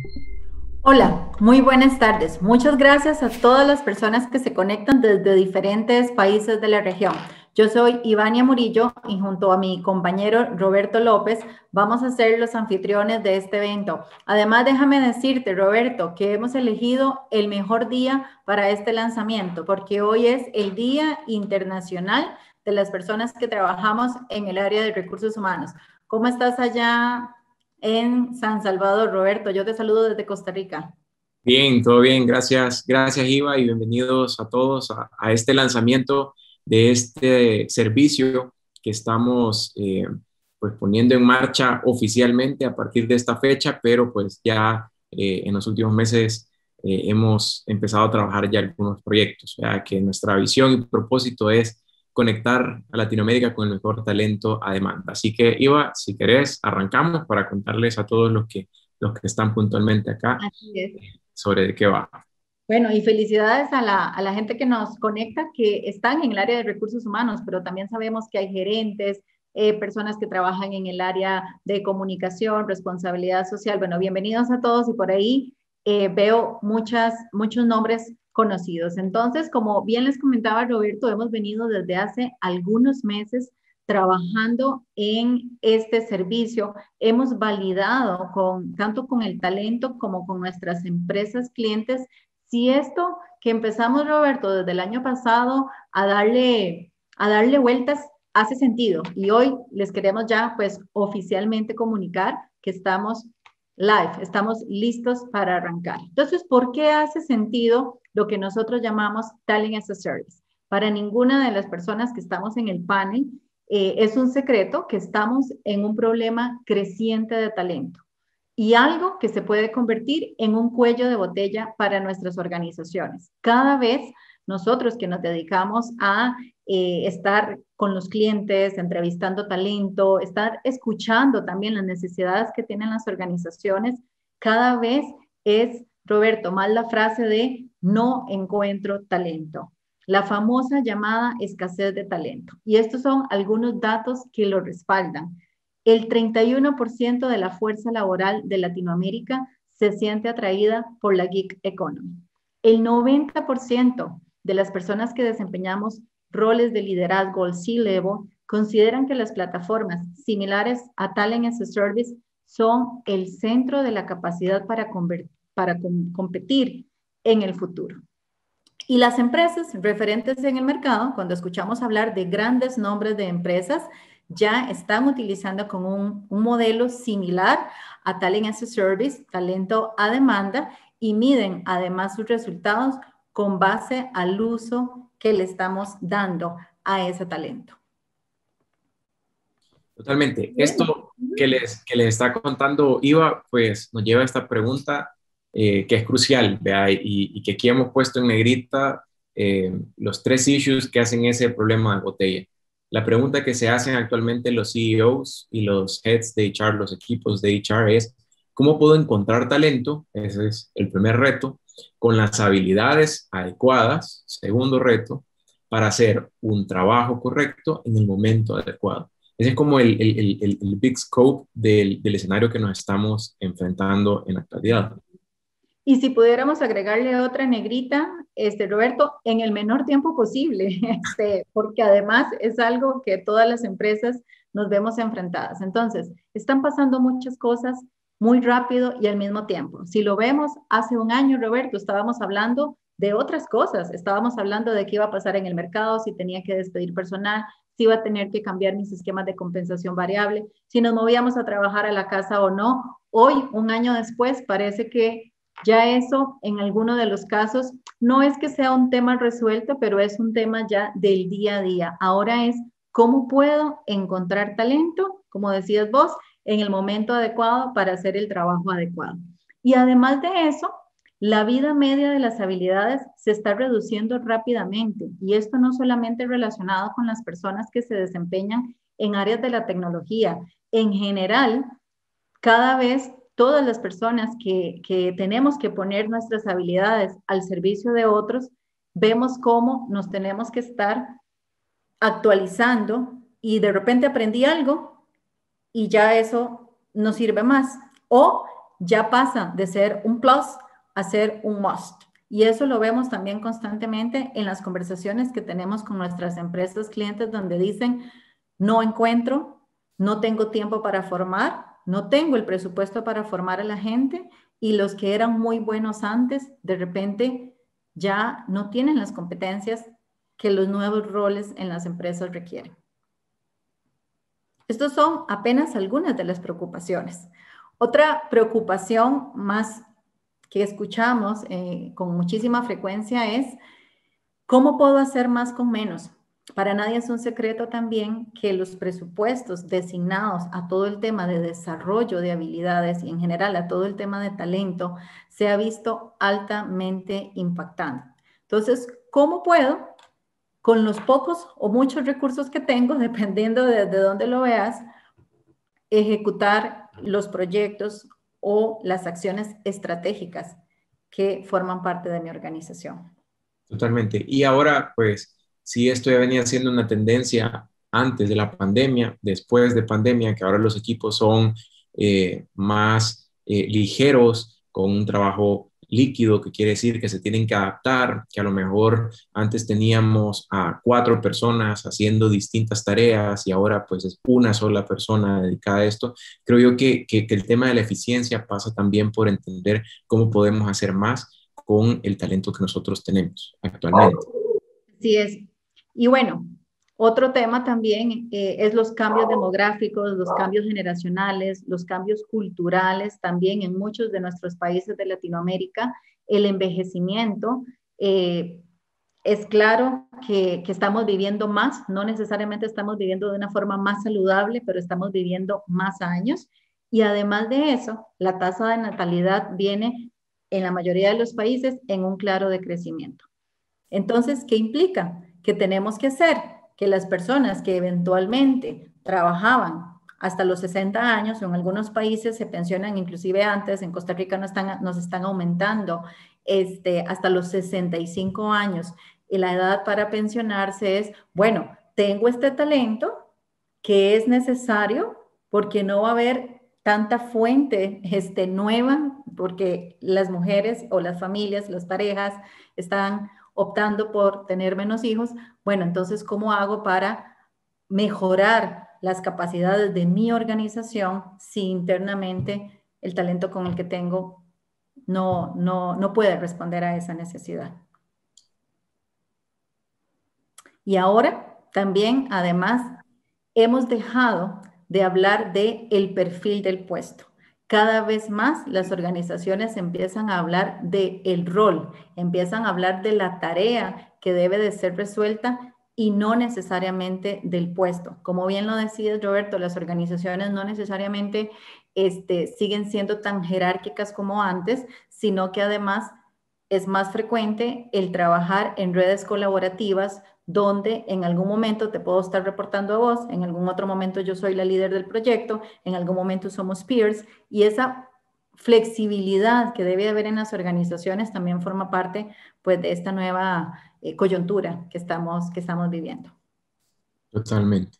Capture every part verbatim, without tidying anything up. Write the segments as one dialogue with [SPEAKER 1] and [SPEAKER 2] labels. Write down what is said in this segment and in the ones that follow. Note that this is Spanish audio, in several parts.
[SPEAKER 1] Hola, muy buenas tardes. Muchas gracias a todas las personas que se conectan desde diferentes países de la región. Yo soy Ivania Murillo y junto a mi compañero Roberto López vamos a ser los anfitriones de este evento. Además, déjame decirte, Roberto, que hemos elegido el mejor día para este lanzamiento porque hoy es el Día Internacional de las personas que trabajamos en el área de recursos humanos. ¿Cómo estás allá en San Salvador, Roberto? Yo te saludo desde Costa Rica.
[SPEAKER 2] Bien, todo bien, gracias, gracias Iva y bienvenidos a todos a, a este lanzamiento de este servicio que estamos eh, pues poniendo en marcha oficialmente a partir de esta fecha, pero pues ya eh, en los últimos meses eh, hemos empezado a trabajar ya algunos proyectos, ya que nuestra visión y propósito es conectar a Latinoamérica con el mejor talento a demanda. Así que Iva, si querés, arrancamos para contarles a todos los que, los que están puntualmente acá
[SPEAKER 1] Así es.
[SPEAKER 2] sobre de qué va.
[SPEAKER 1] Bueno, y felicidades a la, a la gente que nos conecta, que están en el área de recursos humanos, pero también sabemos que hay gerentes, eh, personas que trabajan en el área de comunicación, responsabilidad social. Bueno, bienvenidos a todos y por ahí eh, veo muchas, muchos nombres conocidos. Entonces, como bien les comentaba Roberto, hemos venido desde hace algunos meses trabajando en este servicio. Hemos validado con, tanto con el talento como con nuestras empresas clientes si esto que empezamos, Roberto, desde el año pasado a darle, a darle vueltas hace sentido. Y hoy les queremos ya, pues, oficialmente comunicar que estamos live, estamos listos para arrancar. Entonces, ¿por qué hace sentido lo que nosotros llamamos Talent as a Service? Para ninguna de las personas que estamos en el panel, eh, es un secreto que estamos en un problema creciente de talento y algo que se puede convertir en un cuello de botella para nuestras organizaciones. Cada vez nosotros que nos dedicamos a eh, estar con los clientes, entrevistando talento, estar escuchando también las necesidades que tienen las organizaciones, cada vez es, Roberto, más la frase de no encuentro talento. La famosa llamada escasez de talento. Y estos son algunos datos que lo respaldan. El treinta y uno por ciento de la fuerza laboral de Latinoamérica se siente atraída por la gig economy. El noventa por ciento de las personas que desempeñamos roles de liderazgo al C-Level consideran que las plataformas similares a Talent as a Service son el centro de la capacidad para, para com competir en el futuro. Y las empresas referentes en el mercado, cuando escuchamos hablar de grandes nombres de empresas, ya están utilizando con un, un modelo similar a Talent as a Service, talento a demanda, y miden además sus resultados con base al uso que le estamos dando a ese talento.
[SPEAKER 2] Totalmente.
[SPEAKER 1] Bueno.
[SPEAKER 2] Esto que les, que les está contando Iva, pues nos lleva a esta pregunta eh, que es crucial, ¿vea? Y, y que aquí hemos puesto en negrita eh, los tres issues que hacen ese problema de botella. La pregunta que se hacen actualmente los C E Os y los heads de H R, los equipos de H R es, ¿cómo puedo encontrar talento? Ese es el primer reto, con las habilidades adecuadas. Segundo reto, para hacer un trabajo correcto en el momento adecuado. Ese es como el, el, el, el big scope del, del escenario que nos estamos enfrentando en la actualidad.
[SPEAKER 1] Y si pudiéramos agregarle otra negrita, este, Roberto, en el menor tiempo posible, este, porque además es algo que todas las empresas nos vemos enfrentadas. Entonces, están pasando muchas cosas muy rápido y al mismo tiempo. Si lo vemos, hace un año, Roberto, estábamos hablando de otras cosas. Estábamos hablando de qué iba a pasar en el mercado, si tenía que despedir personal, si iba a tener que cambiar mis esquemas de compensación variable, si nos movíamos a trabajar a la casa o no. Hoy, un año después, parece que ya eso, en alguno de los casos, no es que sea un tema resuelto, pero es un tema ya del día a día. Ahora es cómo puedo encontrar talento, como decías vos, en el momento adecuado para hacer el trabajo adecuado. Y además de eso, la vida media de las habilidades se está reduciendo rápidamente. Y esto no solamente relacionado con las personas que se desempeñan en áreas de la tecnología. En general, cada vez todas las personas que, que tenemos que poner nuestras habilidades al servicio de otros, vemos cómo nos tenemos que estar actualizando y de repente aprendí algo y ya eso no sirve más. O ya pasa de ser un plus a ser un must. Y eso lo vemos también constantemente en las conversaciones que tenemos con nuestras empresas clientes donde dicen, no encuentro, no tengo tiempo para formar, no tengo el presupuesto para formar a la gente y los que eran muy buenos antes, de repente ya no tienen las competencias que los nuevos roles en las empresas requieren. Estos son apenas algunas de las preocupaciones. Otra preocupación más que escuchamos eh, con muchísima frecuencia es ¿cómo puedo hacer más con menos? Para nadie es un secreto también que los presupuestos designados a todo el tema de desarrollo de habilidades y en general a todo el tema de talento se ha visto altamente impactante. Entonces, ¿cómo puedo, con los pocos o muchos recursos que tengo, dependiendo de, de dónde lo veas, ejecutar los proyectos o las acciones estratégicas que forman parte de mi organización?
[SPEAKER 2] Totalmente. Y ahora, pues, si esto ya venía siendo una tendencia antes de la pandemia, después de pandemia, que ahora los equipos son eh, más eh, ligeros, con un trabajo líquido, que quiere decir que se tienen que adaptar, que a lo mejor antes teníamos a cuatro personas haciendo distintas tareas y ahora pues es una sola persona dedicada a esto. Creo yo que, que, que el tema de la eficiencia pasa también por entender cómo podemos hacer más con el talento que nosotros tenemos actualmente.
[SPEAKER 1] Así es. Y bueno, otro tema también eh, es los cambios demográficos, los cambios generacionales, los cambios culturales también en muchos de nuestros países de Latinoamérica, el envejecimiento. Eh, es claro que, que estamos viviendo más, no necesariamente estamos viviendo de una forma más saludable, pero estamos viviendo más años. Y además de eso, la tasa de natalidad viene en la mayoría de los países en un claro decrecimiento. Entonces, ¿qué implica? Que tenemos que hacer que las personas que eventualmente trabajaban hasta los sesenta años, o en algunos países se pensionan inclusive antes, en Costa Rica no están, nos están aumentando este, hasta los sesenta y cinco años, y la edad para pensionarse es, bueno, tengo este talento que es necesario porque no va a haber tanta fuente este, nueva, porque las mujeres o las familias, las parejas están optando por tener menos hijos. Bueno, entonces, ¿cómo hago para mejorar las capacidades de mi organización si internamente el talento con el que tengo no, no, no puede responder a esa necesidad? Y ahora también, además, hemos dejado de hablar de el perfil del puesto. Cada vez más las organizaciones empiezan a hablar de el rol, empiezan a hablar de la tarea que debe de ser resuelta y no necesariamente del puesto. Como bien lo decías, Roberto, las organizaciones no necesariamente este, siguen siendo tan jerárquicas como antes, sino que además es más frecuente el trabajar en redes colaborativas donde en algún momento te puedo estar reportando a vos, en algún otro momento yo soy la líder del proyecto, en algún momento somos peers, y esa flexibilidad que debe haber en las organizaciones también forma parte pues, de esta nueva eh, coyuntura que estamos, que estamos viviendo.
[SPEAKER 2] Totalmente.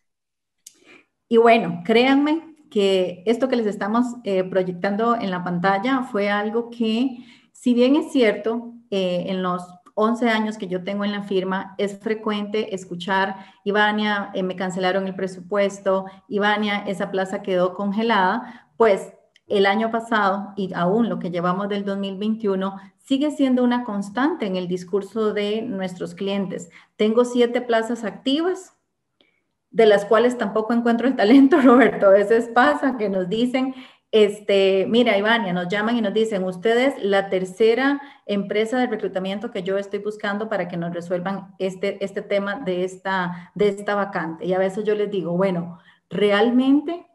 [SPEAKER 1] Y bueno, créanme que esto que les estamos eh, proyectando en la pantalla fue algo que, si bien es cierto, eh, en los once años que yo tengo en la firma, es frecuente escuchar, Ivania, eh, me cancelaron el presupuesto, Ivania, esa plaza quedó congelada, pues el año pasado y aún lo que llevamos del dos mil veintiuno sigue siendo una constante en el discurso de nuestros clientes. Tengo siete plazas activas, de las cuales tampoco encuentro el talento, Roberto. A veces pasa que nos dicen, este, mira, Ivania, nos llaman y nos dicen, usted es la tercera empresa de reclutamiento que yo estoy buscando para que nos resuelvan este, este tema de esta, de esta vacante. Y a veces yo les digo, bueno, realmente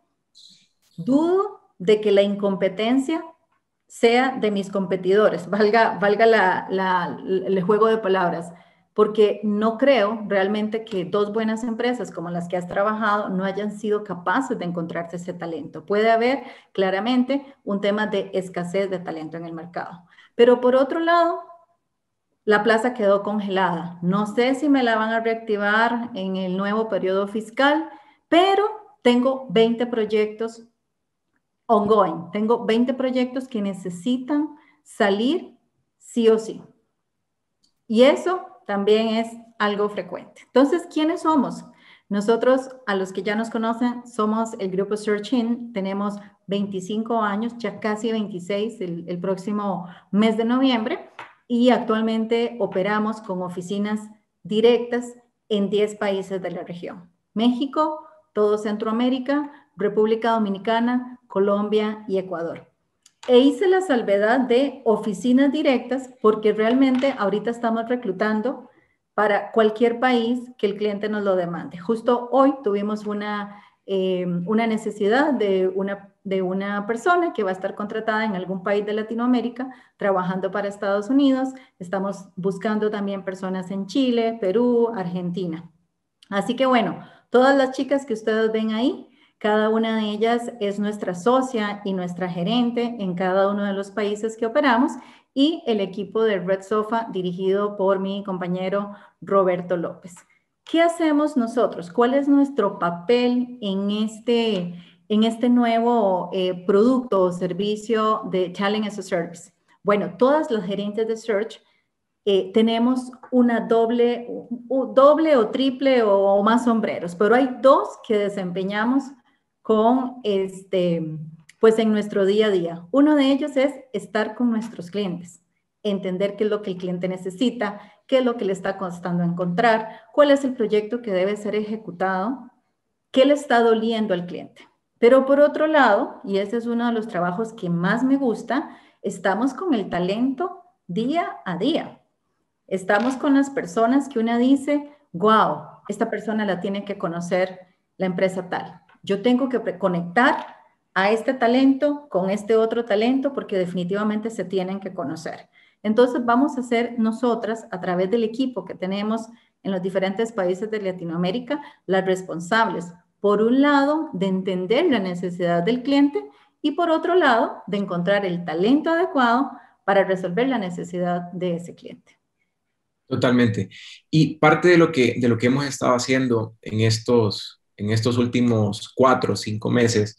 [SPEAKER 1] dudo de que la incompetencia sea de mis competidores, valga, valga la, la, el juego de palabras, porque no creo realmente que dos buenas empresas como las que has trabajado no hayan sido capaces de encontrarse ese talento. Puede haber claramente un tema de escasez de talento en el mercado. Pero por otro lado, la plaza quedó congelada. No sé si me la van a reactivar en el nuevo periodo fiscal, pero tengo veinte proyectos ongoing. Tengo veinte proyectos que necesitan salir sí o sí. Y eso también es algo frecuente. Entonces, ¿quiénes somos? Nosotros, a los que ya nos conocen, somos el grupo Search-In. Tenemos veinticinco años, ya casi veintiséis, el, el próximo mes de noviembre. Y actualmente operamos con oficinas directas en diez países de la región. México, todo Centroamérica, República Dominicana, Colombia y Ecuador. E hice la salvedad de oficinas directas porque realmente ahorita estamos reclutando para cualquier país que el cliente nos lo demande. Justo hoy tuvimos una, eh, una necesidad de una, de una persona que va a estar contratada en algún país de Latinoamérica trabajando para Estados Unidos. Estamos buscando también personas en Chile, Perú, Argentina. Así que bueno, todas las chicas que ustedes ven ahí, cada una de ellas es nuestra socia y nuestra gerente en cada uno de los países que operamos y el equipo de Red Sofa dirigido por mi compañero Roberto López. ¿Qué hacemos nosotros? ¿Cuál es nuestro papel en este, en este nuevo eh, producto o servicio de Talent as a Service? Bueno, todas las gerentes de Search Eh, tenemos una doble, doble o triple o, o más sombreros, pero hay dos que desempeñamos con este, pues en nuestro día a día. Uno de ellos es estar con nuestros clientes, entender qué es lo que el cliente necesita, qué es lo que le está costando encontrar, cuál es el proyecto que debe ser ejecutado, qué le está doliendo al cliente. Pero por otro lado, y ese es uno de los trabajos que más me gusta, estamos con el talento día a día. Estamos con las personas que una dice, wow, esta persona la tiene que conocer la empresa tal. Yo tengo que conectar a este talento con este otro talento porque definitivamente se tienen que conocer. Entonces vamos a ser nosotras, a través del equipo que tenemos en los diferentes países de Latinoamérica, las responsables, por un lado, de entender la necesidad del cliente y por otro lado, de encontrar el talento adecuado para resolver la necesidad de ese cliente.
[SPEAKER 2] Totalmente. Y parte de lo que, de lo que hemos estado haciendo en estos, en estos últimos cuatro o cinco meses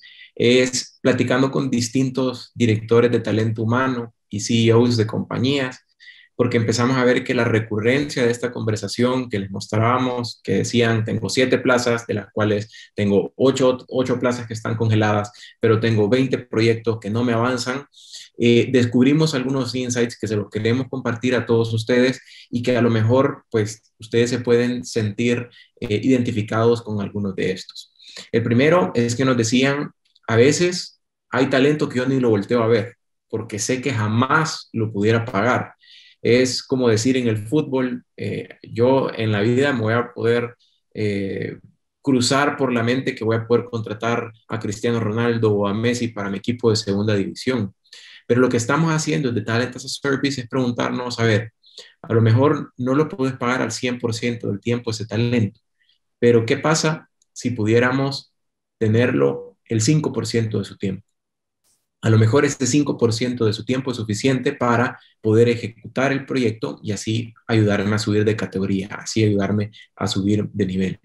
[SPEAKER 2] es platicando con distintos directores de talento humano y C E Os de compañías, porque empezamos a ver que la recurrencia de esta conversación que les mostrábamos, que decían, tengo siete plazas, de las cuales tengo ocho, ocho plazas que están congeladas, pero tengo veinte proyectos que no me avanzan, eh, descubrimos algunos insights que se los queremos compartir a todos ustedes y que a lo mejor, pues, ustedes se pueden sentir eh, identificados con algunos de estos. El primero es que nos decían, a veces hay talento que yo ni lo volteo a ver, porque sé que jamás lo pudiera pagar. Es como decir en el fútbol, eh, yo en la vida me voy a poder eh, cruzar por la mente que voy a poder contratar a Cristiano Ronaldo o a Messi para mi equipo de segunda división. Pero lo que estamos haciendo desde Talent as a Service es preguntarnos, a ver, a lo mejor no lo puedes pagar al cien por ciento del tiempo ese talento, pero ¿qué pasa si pudiéramos tenerlo el cinco por ciento de su tiempo? A lo mejor este cinco por ciento de su tiempo es suficiente para poder ejecutar el proyecto y así ayudarme a subir de categoría, así ayudarme a subir de nivel.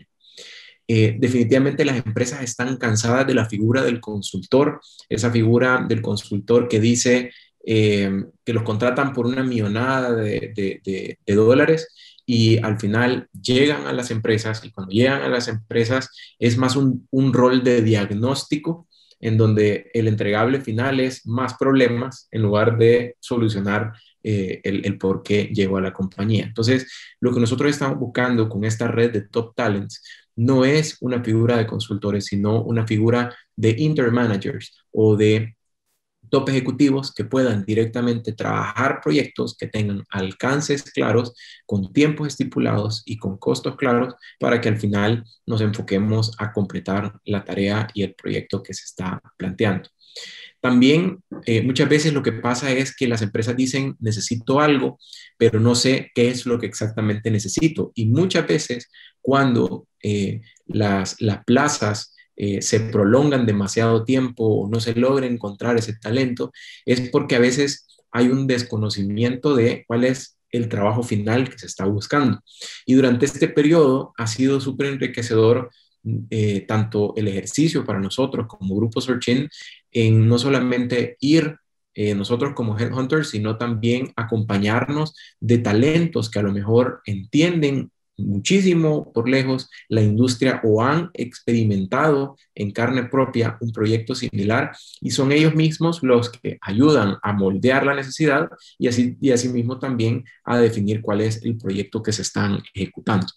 [SPEAKER 2] Eh, definitivamente las empresas están cansadas de la figura del consultor, esa figura del consultor que dice eh, que los contratan por una millonada de, de, de, de dólares y al final llegan a las empresas y cuando llegan a las empresas es más un, un rol de diagnóstico en donde el entregable final es más problemas en lugar de solucionar eh, el, el por qué llegó a la compañía. Entonces, lo que nosotros estamos buscando con esta red de top talents no es una figura de consultores, sino una figura de intermanagers o de top ejecutivos que puedan directamente trabajar proyectos que tengan alcances claros, con tiempos estipulados y con costos claros para que al final nos enfoquemos a completar la tarea y el proyecto que se está planteando. También eh, muchas veces lo que pasa es que las empresas dicen necesito algo, pero no sé qué es lo que exactamente necesito. Y muchas veces cuando eh, las, las plazas Eh, se prolongan demasiado tiempo o no se logra encontrar ese talento, es porque a veces hay un desconocimiento de cuál es el trabajo final que se está buscando. Y durante este periodo ha sido súper enriquecedor eh, tanto el ejercicio para nosotros como Grupo Search-In en no solamente ir eh, nosotros como headhunters, sino también acompañarnos de talentos que a lo mejor entienden muchísimo por lejos la industria o han experimentado en carne propia un proyecto similar y son ellos mismos los que ayudan a moldear la necesidad y así, y así mismo también a definir cuál es el proyecto que se están ejecutando.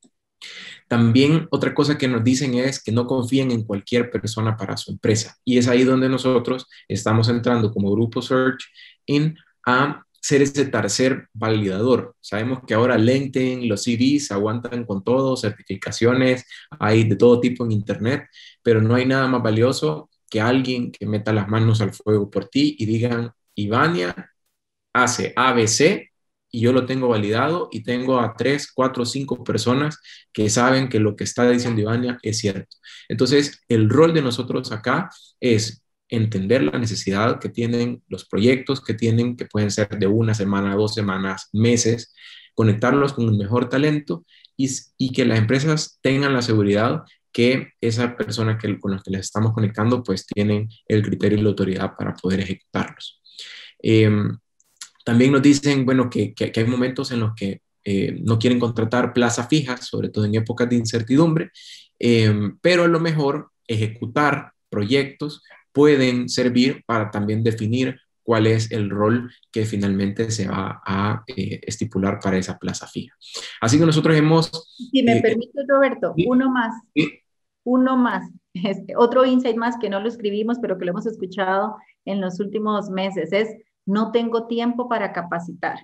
[SPEAKER 2] También otra cosa que nos dicen es que no confíen en cualquier persona para su empresa. Y es ahí donde nosotros estamos entrando como Grupo Search-In a ser ese tercer validador. Sabemos que ahora LinkedIn, los C Vs aguantan con todo, certificaciones, hay de todo tipo en Internet, pero no hay nada más valioso que alguien que meta las manos al fuego por ti y digan, Ivania hace A B C y yo lo tengo validado y tengo a tres, cuatro, cinco personas que saben que lo que está diciendo Ivania es cierto. Entonces, el rol de nosotros acá es entender la necesidad que tienen los proyectos que tienen, que pueden ser de una semana, dos semanas, meses, conectarlos con el mejor talento y, y que las empresas tengan la seguridad que esa persona que, con la que les estamos conectando pues tienen el criterio y la autoridad para poder ejecutarlos. Eh, También nos dicen, bueno, que, que, que hay momentos en los que eh, no quieren contratar plazas fijas, sobre todo en épocas de incertidumbre, eh, pero a lo mejor ejecutar proyectos pueden servir para también definir cuál es el rol que finalmente se va a eh, estipular para esa plaza fija. Así que nosotros hemos...
[SPEAKER 1] Si me
[SPEAKER 2] eh,
[SPEAKER 1] permite, Roberto,
[SPEAKER 2] sí,
[SPEAKER 1] uno más,
[SPEAKER 2] sí.
[SPEAKER 1] uno más. Este, otro insight más que no lo escribimos, pero que lo hemos escuchado en los últimos meses es, no tengo tiempo para capacitar.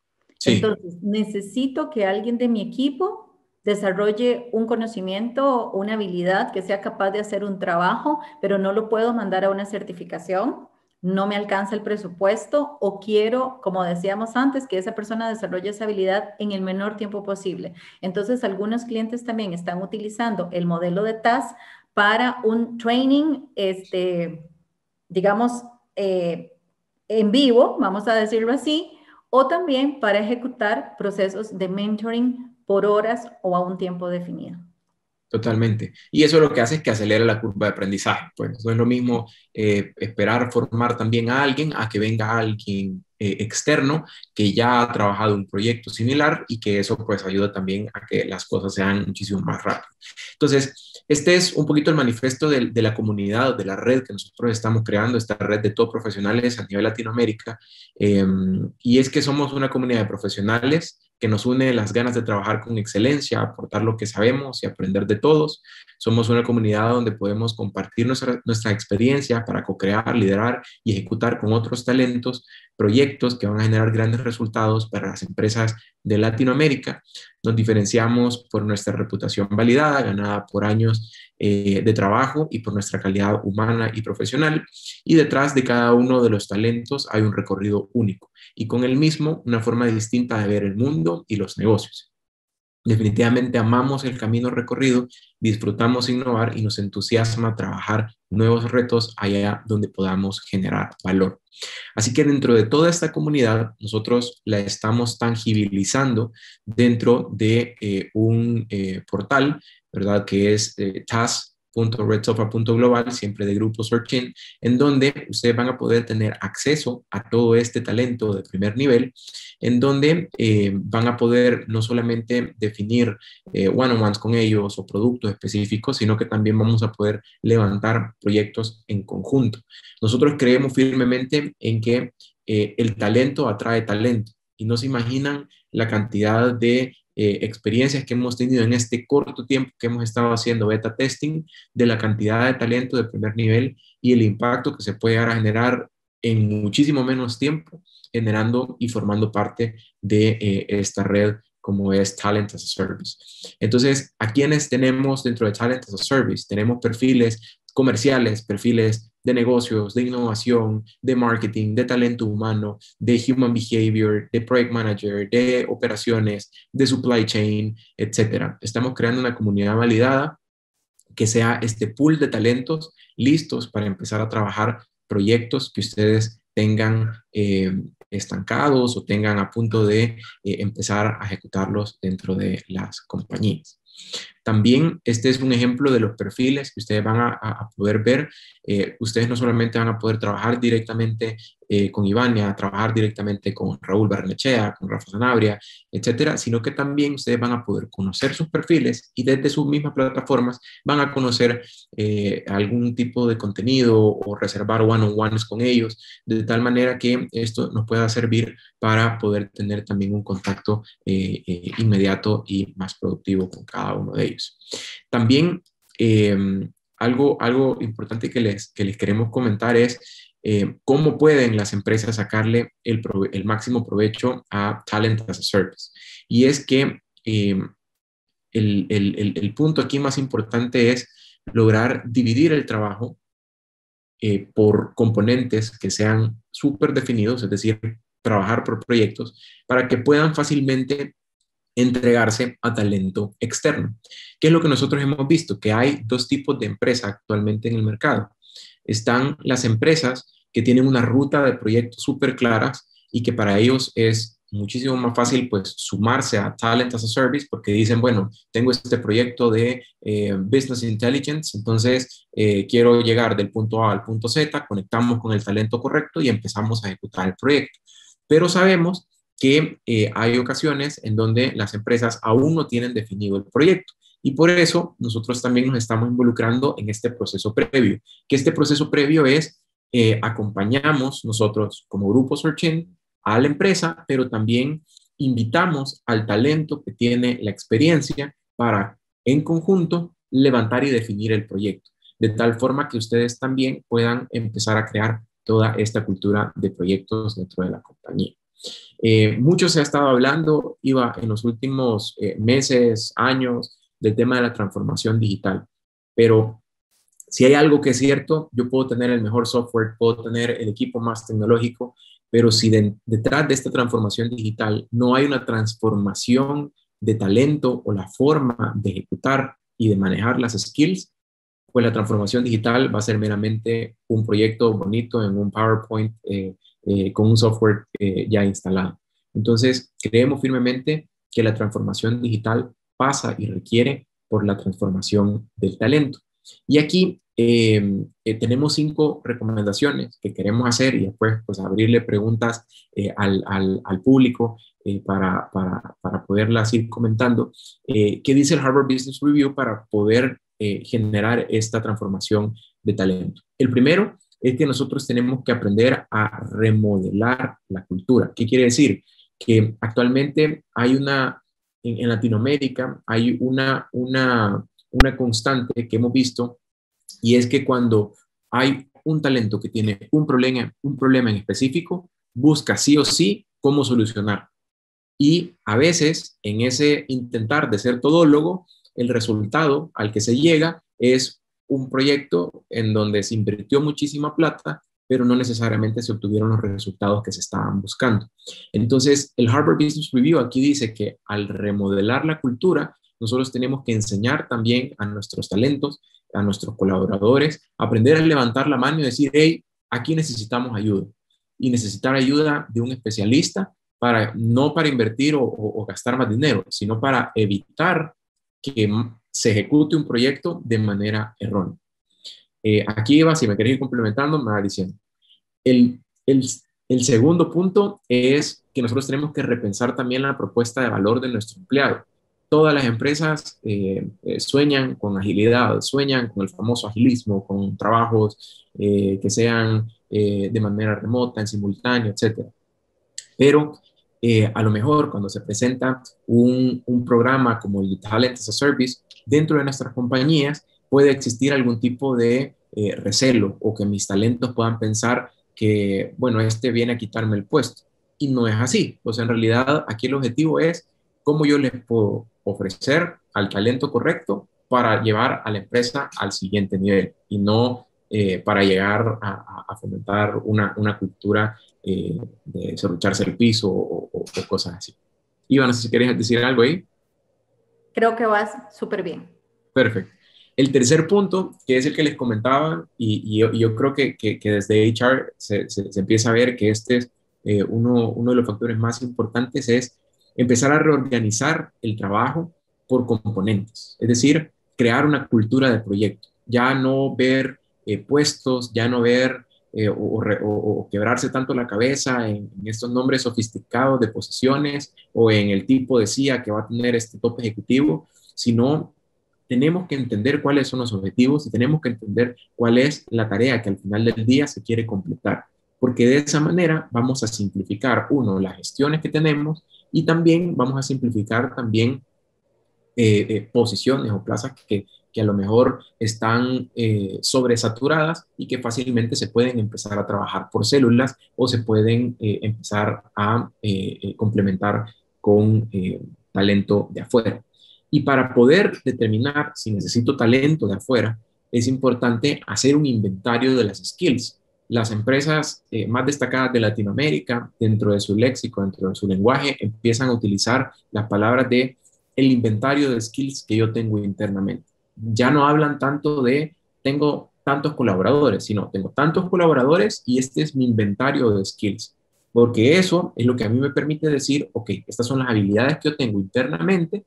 [SPEAKER 2] Sí.
[SPEAKER 1] Entonces, necesito que alguien de mi equipo desarrolle un conocimiento o una habilidad que sea capaz de hacer un trabajo, pero no lo puedo mandar a una certificación, no me alcanza el presupuesto o quiero, como decíamos antes, que esa persona desarrolle esa habilidad en el menor tiempo posible. Entonces, algunos clientes también están utilizando el modelo de T A S para un training, este, digamos, eh, en vivo, vamos a decirlo así, o también para ejecutar procesos de mentoring por horas o a un tiempo definido.
[SPEAKER 2] Totalmente. Y eso lo que hace es que acelera la curva de aprendizaje. Pues no es lo mismo eh, esperar formar también a alguien a que venga alguien eh, externo que ya ha trabajado un proyecto similar y que eso pues ayuda también a que las cosas sean muchísimo más rápido. Entonces, este es un poquito el manifiesto de, de la comunidad, de la red que nosotros estamos creando, esta red de top profesionales a nivel Latinoamérica. Eh, y es que somos una comunidad de profesionales que nos une las ganas de trabajar con excelencia, aportar lo que sabemos y aprender de todos. Somos una comunidad donde podemos compartir nuestra, nuestra experiencia para co-crear, liderar y ejecutar con otros talentos proyectos que van a generar grandes resultados para las empresas de Latinoamérica. Nos diferenciamos por nuestra reputación validada, ganada por años eh, de trabajo y por nuestra calidad humana y profesional. Y detrás de cada uno de los talentos hay un recorrido único y con el mismo una forma distinta de ver el mundo y los negocios. Definitivamente amamos el camino recorrido, disfrutamos innovar y nos entusiasma trabajar nuevos retos allá donde podamos generar valor. Así que dentro de toda esta comunidad, nosotros la estamos tangibilizando dentro de eh, un eh, portal, ¿verdad? Que es eh, T A S punto red sofa punto global, siempre de Grupo Search-In, en donde ustedes van a poder tener acceso a todo este talento de primer nivel, en donde eh, van a poder no solamente definir eh, one-on-ones con ellos o productos específicos, sino que también vamos a poder levantar proyectos en conjunto. Nosotros creemos firmemente en que eh, el talento atrae talento y no se imaginan la cantidad de eh, experiencias que hemos tenido en este corto tiempo que hemos estado haciendo beta testing, de la cantidad de talento de primer nivel y el impacto que se puede llegar a generar en muchísimo menos tiempo, generando y formando parte de eh, esta red como es Talent as a Service. Entonces, ¿a quiénes tenemos dentro de Talent as a Service? Tenemos perfiles comerciales, perfiles de negocios, de innovación, de marketing, de talento humano, de human behavior, de project manager, de operaciones, de supply chain, etcétera. Estamos creando una comunidad validada que sea este pool de talentos listos para empezar a trabajar proyectos que ustedes tengan eh, estancados o tengan a punto de eh, empezar a ejecutarlos dentro de las compañías. También este es un ejemplo de los perfiles que ustedes van a, a poder ver. Eh, ustedes no solamente van a poder trabajar directamente eh, con Ivania, trabajar directamente con Raúl Barrenechea, con Rafa Sanabria, etcétera, sino que también ustedes van a poder conocer sus perfiles y desde sus mismas plataformas van a conocer eh, algún tipo de contenido o reservar one-on-ones con ellos, de tal manera que esto nos pueda servir para poder tener también un contacto eh, eh, inmediato y más productivo con cada uno de ellos. También eh, algo, algo importante que les, que les queremos comentar es eh, cómo pueden las empresas sacarle el, el máximo provecho a Talent as a Service. Y es que eh, el, el, el, el punto aquí más importante es lograr dividir el trabajo eh, por componentes que sean súper definidos, es decir, trabajar por proyectos, para que puedan fácilmente entregarse a talento externo. ¿Qué es lo que nosotros hemos visto? Que hay dos tipos de empresas actualmente en el mercado. Están las empresas que tienen una ruta de proyectos súper claras y que para ellos es muchísimo más fácil pues sumarse a Talent as a Service porque dicen, bueno, tengo este proyecto de eh, Business Intelligence, entonces eh, quiero llegar del punto A al punto Z, conectamos con el talento correcto y empezamos a ejecutar el proyecto. Pero sabemos que eh, hay ocasiones en donde las empresas aún no tienen definido el proyecto. Y por eso nosotros también nos estamos involucrando en este proceso previo, que este proceso previo es, eh, acompañamos nosotros como Grupo Search-In a la empresa, pero también invitamos al talento que tiene la experiencia para, en conjunto, levantar y definir el proyecto, de tal forma que ustedes también puedan empezar a crear toda esta cultura de proyectos dentro de la compañía. Eh, mucho se ha estado hablando, Iva, en los últimos eh, meses, años, del tema de la transformación digital, pero si hay algo que es cierto, yo puedo tener el mejor software, puedo tener el equipo más tecnológico, pero si de, detrás de esta transformación digital no hay una transformación de talento o la forma de ejecutar y de manejar las skills, pues la transformación digital va a ser meramente un proyecto bonito en un PowerPoint eh, eh, con un software eh, ya instalado. Entonces, creemos firmemente que la transformación digital pasa y requiere por la transformación del talento. Y aquí eh, eh, tenemos cinco recomendaciones que queremos hacer y después pues, abrirle preguntas eh, al, al, al público eh, para, para, para poderlas ir comentando. Eh, ¿Qué dice el Harvard Business Review para poder eh, generar esta transformación de talento? El primero es que nosotros tenemos que aprender a remodelar la cultura. ¿Qué quiere decir? Que actualmente hay una, en, en Latinoamérica, hay una, una, una constante que hemos visto y es que cuando hay un talento que tiene un problema, un problema en específico, busca sí o sí cómo solucionar. Y a veces en ese intentar de ser todólogo, el resultado al que se llega es un proyecto en donde se invirtió muchísima plata, pero no necesariamente se obtuvieron los resultados que se estaban buscando. Entonces, el Harvard Business Review aquí dice que al remodelar la cultura, nosotros tenemos que enseñar también a nuestros talentos, a nuestros colaboradores, aprender a levantar la mano y decir, hey, aquí necesitamos ayuda. Y necesitar ayuda de un especialista, para, no para invertir o, o, o gastar más dinero, sino para evitar que se ejecute un proyecto de manera errónea. Eh, aquí, Eva, si me querés ir complementando, me va diciendo. El, el, el segundo punto es que nosotros tenemos que repensar también la propuesta de valor de nuestro empleado. Todas las empresas eh, eh, sueñan con agilidad, sueñan con el famoso agilismo, con trabajos eh, que sean eh, de manera remota, en simultáneo, etcétera. Pero eh, a lo mejor cuando se presenta un, un programa como el Talent as a Service, dentro de nuestras compañías puede existir algún tipo de eh, recelo o que mis talentos puedan pensar que, bueno, este viene a quitarme el puesto. Y no es así. O sea, en realidad aquí el objetivo es cómo yo les puedo ofrecer al talento correcto para llevar a la empresa al siguiente nivel y no eh, para llegar a, a fomentar una, una cultura eh, de serrucharse el piso o, o, o cosas así. Iva, no sé si querías decir algo ahí.
[SPEAKER 1] Creo que vas súper bien.
[SPEAKER 2] Perfecto. El tercer punto, que es el que les comentaba, y, y yo, yo creo que, que, que desde H R se, se, se empieza a ver que este es eh, uno, uno de los factores más importantes, es empezar a reorganizar el trabajo por componentes, es decir, crear una cultura de proyecto, ya no ver eh, puestos, ya no ver eh, o, o, o quebrarse tanto la cabeza en, en estos nombres sofisticados de posiciones o en el tipo de C I A que va a tener este tope ejecutivo, sino tenemos que entender cuáles son los objetivos y tenemos que entender cuál es la tarea que al final del día se quiere completar, porque de esa manera vamos a simplificar, uno, las gestiones que tenemos y también vamos a simplificar también eh, eh, posiciones o plazas que, que a lo mejor están eh, sobresaturadas y que fácilmente se pueden empezar a trabajar por células o se pueden eh, empezar a eh, eh, complementar con eh, talento de afuera. Y para poder determinar si necesito talento de afuera, es importante hacer un inventario de las skills. Las empresas eh, más destacadas de Latinoamérica, dentro de su léxico, dentro de su lenguaje, empiezan a utilizar las palabras de el inventario de skills que yo tengo internamente. Ya no hablan tanto de tengo tantos colaboradores, sino tengo tantos colaboradores y este es mi inventario de skills. Porque eso es lo que a mí me permite decir, ok, estas son las habilidades que yo tengo internamente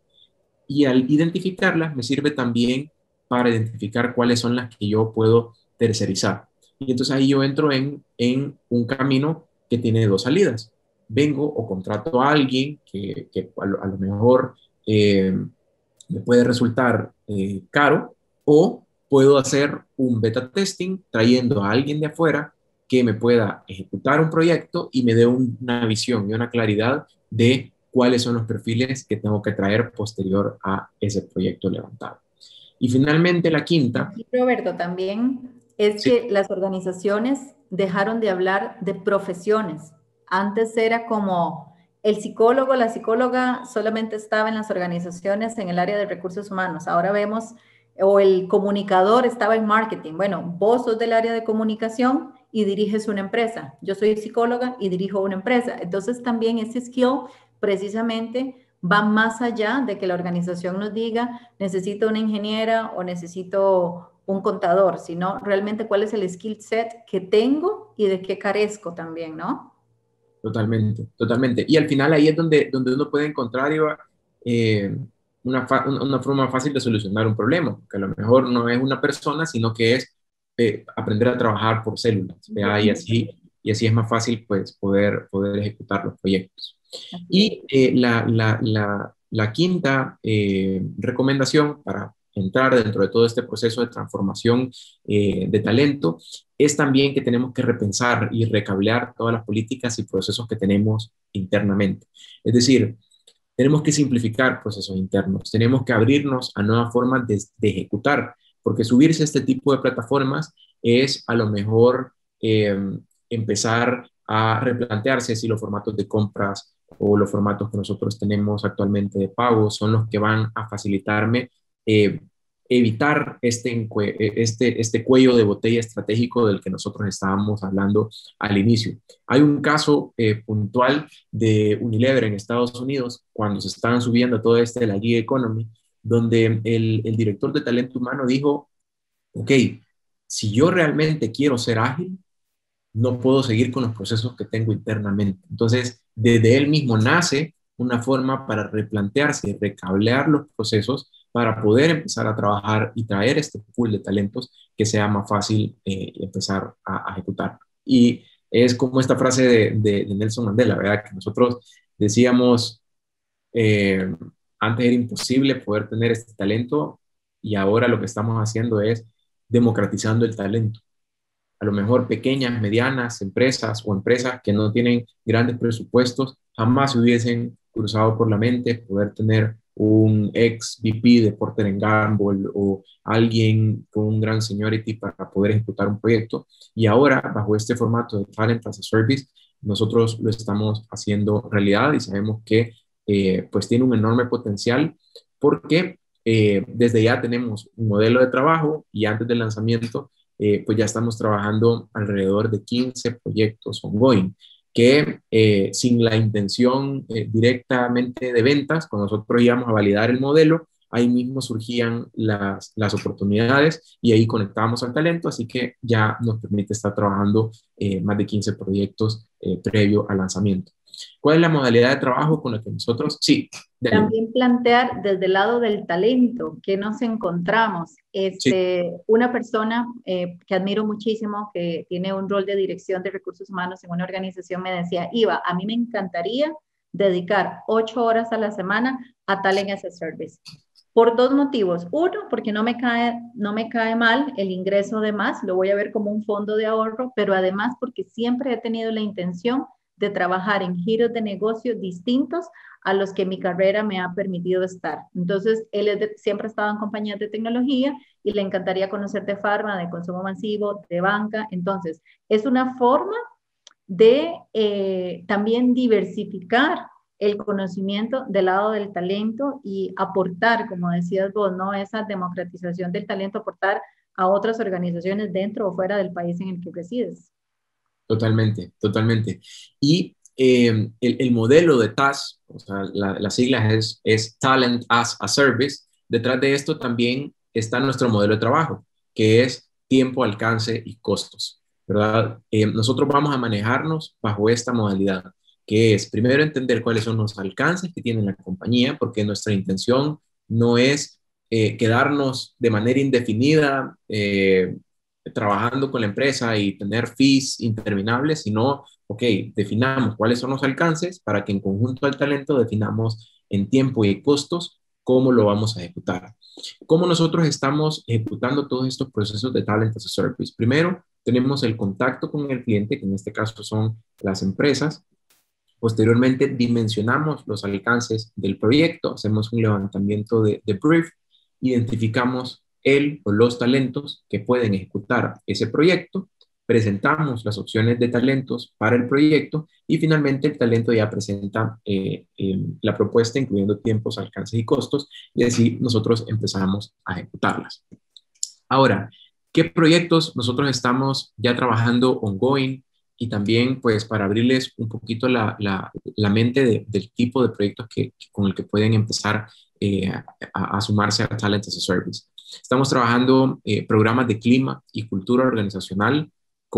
[SPEAKER 2] y al identificarlas me sirve también para identificar cuáles son las que yo puedo tercerizar. Y entonces ahí yo entro en, en un camino que tiene dos salidas. Vengo o contrato a alguien que, que a, lo, a lo mejor eh, me puede resultar eh, caro, o puedo hacer un beta testing trayendo a alguien de afuera que me pueda ejecutar un proyecto y me dé un, una visión y una claridad de cuáles son los perfiles que tengo que traer posterior a ese proyecto levantado. Y finalmente la quinta.
[SPEAKER 1] Y Roberto, también es
[SPEAKER 2] sí.
[SPEAKER 1] que las organizaciones dejaron de hablar de profesiones. Antes era como el psicólogo, la psicóloga solamente estaba en las organizaciones en el área de recursos humanos. Ahora vemos, o el comunicador estaba en marketing. Bueno, vos sos del área de comunicación y diriges una empresa. Yo soy psicóloga y dirijo una empresa. Entonces también ese skill precisamente va más allá de que la organización nos diga necesito una ingeniera o necesito un contador, sino realmente cuál es el skill set que tengo y de qué carezco también, ¿no?
[SPEAKER 2] Totalmente, totalmente. Y al final ahí es donde, donde uno puede encontrar, Iva, eh, una, fa una forma fácil de solucionar un problema, que a lo mejor no es una persona, sino que es eh, aprender a trabajar por células, ¿verdad? Y así, y así es más fácil pues, poder, poder ejecutar los proyectos. Y eh, la, la, la, la quinta eh, recomendación para entrar dentro de todo este proceso de transformación eh, de talento es también que tenemos que repensar y recablear todas las políticas y procesos que tenemos internamente. Es decir, tenemos que simplificar procesos internos, tenemos que abrirnos a nuevas formas de, de ejecutar, porque subirse a este tipo de plataformas es a lo mejor eh, empezar a replantearse si los formatos de compras o los formatos que nosotros tenemos actualmente de pago son los que van a facilitarme eh, evitar este, este, este cuello de botella estratégico del que nosotros estábamos hablando al inicio. Hay un caso eh, puntual de Unilever en Estados Unidos, cuando se estaban subiendo todo este de la gig economy, donde el, el director de talento humano dijo, ok, si yo realmente quiero ser ágil, no puedo seguir con los procesos que tengo internamente. Entonces, desde él mismo nace una forma para replantearse y recablear los procesos para poder empezar a trabajar y traer este pool de talentos que sea más fácil eh, empezar a, a ejecutar. Y es como esta frase de, de, de Nelson Mandela, ¿verdad? Que nosotros decíamos, eh, antes era imposible poder tener este talento y ahora lo que estamos haciendo es democratizando el talento. A lo mejor pequeñas, medianas empresas o empresas que no tienen grandes presupuestos jamás se hubiesen cruzado por la mente poder tener un ex V P de Procter and Gamble o alguien con un gran seniority para poder ejecutar un proyecto. Y ahora, bajo este formato de Talent as a Service, nosotros lo estamos haciendo realidad y sabemos que eh, pues tiene un enorme potencial porque eh, desde ya tenemos un modelo de trabajo y antes del lanzamiento Eh, pues ya estamos trabajando alrededor de quince proyectos ongoing, que eh, sin la intención eh, directamente de ventas, cuando nosotros íbamos a validar el modelo, ahí mismo surgían las, las oportunidades y ahí conectábamos al talento, así que ya nos permite estar trabajando eh, más de quince proyectos eh, previo al lanzamiento. ¿Cuál es la modalidad de trabajo con la que nosotros? Sí, dale.
[SPEAKER 1] También plantear desde el lado del talento, que nos encontramos.
[SPEAKER 2] Sí,
[SPEAKER 1] Este, una persona eh, que admiro muchísimo, que tiene un rol de dirección de recursos humanos en una organización, me decía, Iva, a mí me encantaría dedicar ocho horas a la semana a Talent as a Service. Por dos motivos. Uno, porque no me cae, no me cae mal el ingreso de más, lo voy a ver como un fondo de ahorro, pero además porque siempre he tenido la intención de trabajar en giros de negocio distintos a los que mi carrera me ha permitido estar. Entonces, él es de, siempre ha estado en compañías de tecnología y le encantaría conocer de farma, de consumo masivo, de banca. Entonces, es una forma de eh, también diversificar el conocimiento del lado del talento y aportar, como decías vos, ¿no? Esa democratización del talento, aportar a otras organizaciones dentro o fuera del país en el que resides.
[SPEAKER 2] totalmente, totalmente. Y eh, el, el, modelo de T A S, o sea, la, la sigla es, es Talent as a Service. Detrás de esto también está nuestro modelo de trabajo, que es tiempo, alcance y costos, ¿verdad? Eh, nosotros vamos a manejarnos bajo esta modalidad, que es primero entender cuáles son los alcances que tiene la compañía, porque nuestra intención no es eh, quedarnos de manera indefinida eh, trabajando con la empresa y tener fees interminables, sino, ok, definamos cuáles son los alcances para que en conjunto al talento definamos en tiempo y costos cómo lo vamos a ejecutar. ¿Cómo nosotros estamos ejecutando todos estos procesos de Talent as a Service? Primero, tenemos el contacto con el cliente, que en este caso son las empresas. Posteriormente, dimensionamos los alcances del proyecto, hacemos un levantamiento de, de brief, identificamos el o los talentos que pueden ejecutar ese proyecto, presentamos las opciones de talentos para el proyecto y finalmente el talento ya presenta eh, eh, la propuesta incluyendo tiempos, alcances y costos y así nosotros empezamos a ejecutarlas. Ahora, ¿qué proyectos nosotros estamos ya trabajando ongoing? Y también, pues, para abrirles un poquito la, la, la mente de, del tipo de proyectos que, que, con el que pueden empezar eh, a, a sumarse a Talent as a Service. Estamos trabajando eh, programas de clima y cultura organizacional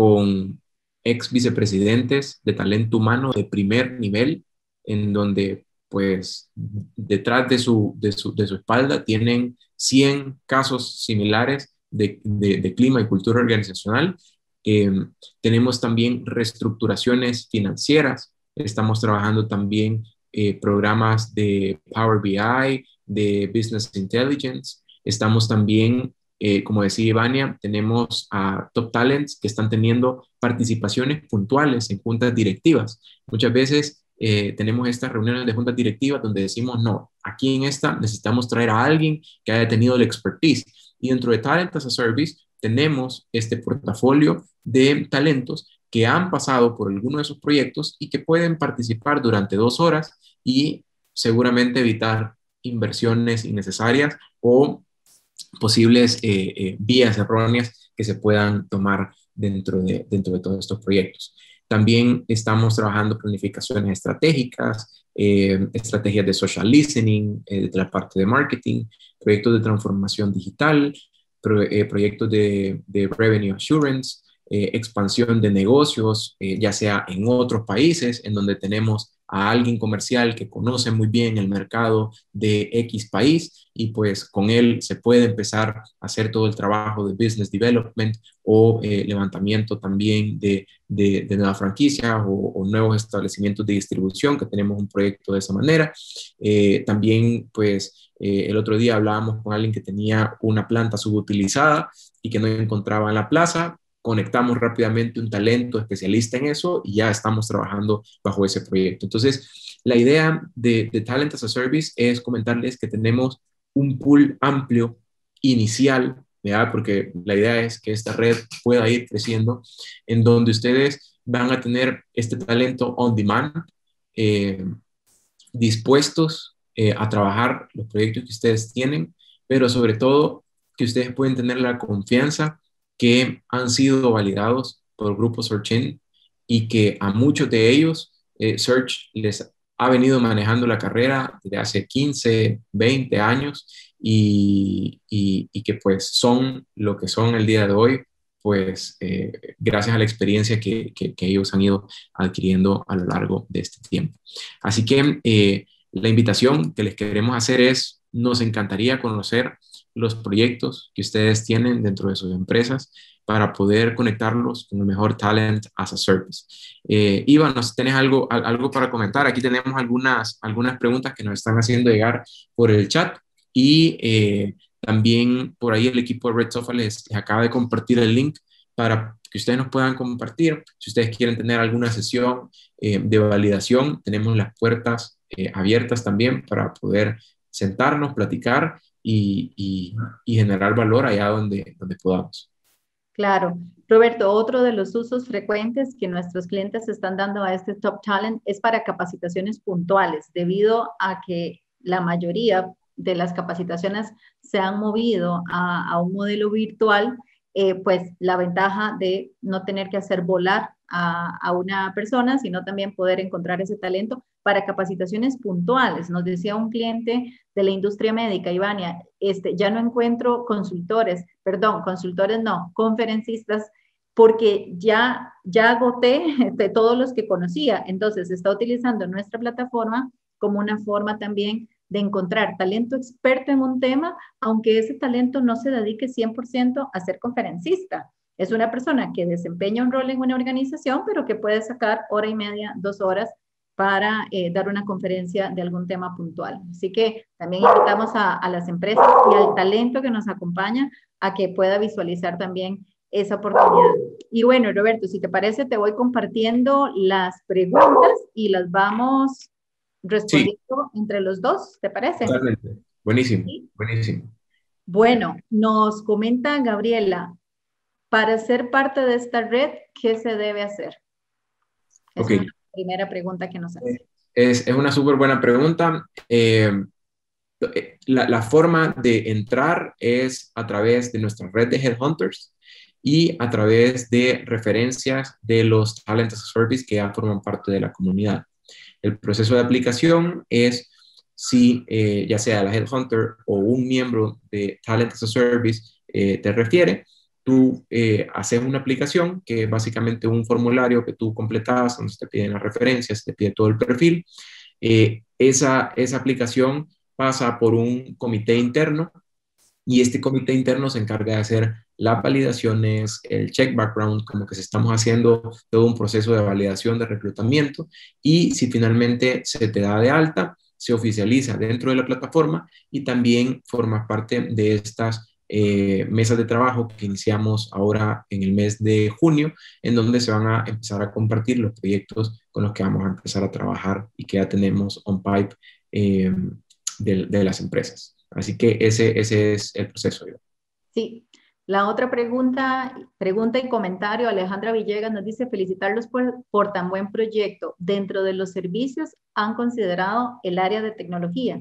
[SPEAKER 2] con ex vicepresidentes de talento humano de primer nivel, en donde, pues, detrás de su, de su, de su espalda tienen cien casos similares de, de, de clima y cultura organizacional. Eh, tenemos también reestructuraciones financieras. Estamos trabajando también eh, programas de Power B I, de Business Intelligence. Estamos también, eh, como decía Ivania, tenemos a Top Talents que están teniendo participaciones puntuales en juntas directivas. Muchas veces eh, tenemos estas reuniones de juntas directivas donde decimos, no, aquí en esta necesitamos traer a alguien que haya tenido la expertise. Y dentro de Talent as a Service tenemos este portafolio de talentos que han pasado por alguno de esos proyectos y que pueden participar durante dos horas y seguramente evitar inversiones innecesarias o posibles eh, eh, vías erróneas que se puedan tomar dentro de, dentro de todos estos proyectos. También estamos trabajando planificaciones estratégicas, eh, estrategias de social listening, eh, de la parte de marketing, proyectos de transformación digital, pro, eh, proyectos de, de revenue assurance, eh, expansión de negocios, eh, ya sea en otros países en donde tenemos a alguien comercial que conoce muy bien el mercado de X país y pues con él se puede empezar a hacer todo el trabajo de business development o eh, levantamiento también de, de, de nuevas franquicias o, o nuevos establecimientos de distribución, que tenemos un proyecto de esa manera. Eh, también pues eh, el otro día hablábamos con alguien que tenía una planta subutilizada y que no encontraba en la plaza. Conectamos rápidamente un talento especialista en eso y ya estamos trabajando bajo ese proyecto. Entonces, la idea de, de Talent as a Service es comentarles que tenemos un pool amplio inicial, ¿verdad? Porque la idea es que esta red pueda ir creciendo, en donde ustedes van a tener este talento on demand, eh, dispuestos eh, a trabajar los proyectos que ustedes tienen, pero sobre todo que ustedes pueden tener la confianza que han sido validados por Grupo Search y que a muchos de ellos eh, Search les ha venido manejando la carrera desde hace quince, veinte años y, y, y que pues son lo que son el día de hoy pues eh, gracias a la experiencia que, que, que ellos han ido adquiriendo a lo largo de este tiempo. Así que eh, la invitación que les queremos hacer es, nos encantaría conocer los proyectos que ustedes tienen dentro de sus empresas para poder conectarlos con el mejor talent as a service. Eh, Iván, ¿nos tenés algo, algo para comentar? Aquí tenemos algunas, algunas preguntas que nos están haciendo llegar por el chat y eh, también por ahí el equipo de Red Sofa les, les acaba de compartir el link para que ustedes nos puedan compartir. Si ustedes quieren tener alguna sesión eh, de validación, tenemos las puertas eh, abiertas también para poder sentarnos, platicar y, y, y generar valor allá donde, donde podamos.
[SPEAKER 1] Claro. Roberto, otro de los usos frecuentes que nuestros clientes están dando a este Top Talent es para capacitaciones puntuales, debido a que la mayoría de las capacitaciones se han movido a, a un modelo virtual. Eh, pues la ventaja de no tener que hacer volar a, a una persona, sino también poder encontrar ese talento para capacitaciones puntuales. Nos decía un cliente de la industria médica, Ivania, este, ya no encuentro consultores, perdón, consultores no, conferencistas, porque ya, ya agoté de todos los que conocía. Entonces, está utilizando nuestra plataforma como una forma también de encontrar talento experto en un tema, aunque ese talento no se dedique cien por ciento a ser conferencista. Es una persona que desempeña un rol en una organización, pero que puede sacar hora y media, dos horas para eh, dar una conferencia de algún tema puntual. Así que también invitamos a, a las empresas y al talento que nos acompaña a que pueda visualizar también esa oportunidad. Y bueno, Roberto, si te parece, te voy compartiendo las preguntas y las vamos respondiendo sí. entre los dos, ¿te parece?
[SPEAKER 2] Totalmente. Buenísimo, ¿sí? Buenísimo.
[SPEAKER 1] Bueno, nos comenta Gabriela, para ser parte de esta red, ¿qué se debe hacer? Es okay. Una primera pregunta que nos hace.
[SPEAKER 2] Es, es una súper buena pregunta. Eh, la, la forma de entrar es a través de nuestra red de Headhunters y a través de referencias de los Talent as a Service que ya forman parte de la comunidad. El proceso de aplicación es si eh, ya sea la Headhunter o un miembro de Talent as a Service eh, te refiere, tú eh, haces una aplicación que es básicamente un formulario que tú completas donde te piden las referencias, te pide todo el perfil. Eh, esa, esa aplicación pasa por un comité interno y este comité interno se encarga de hacer las validaciones, el check background, como que se estamos haciendo todo un proceso de validación de reclutamiento y si finalmente se te da de alta, se oficializa dentro de la plataforma y también forma parte de estas eh, mesas de trabajo que iniciamos ahora en el mes de junio, en donde se van a empezar a compartir los proyectos con los que vamos a empezar a trabajar y que ya tenemos on pipe eh, de, de las empresas. Así que ese, ese es el proceso.
[SPEAKER 1] Sí. La otra pregunta, pregunta y comentario, Alejandra Villegas nos dice, felicitarlos por, por tan buen proyecto. Dentro de los servicios, ¿han considerado el área de tecnología?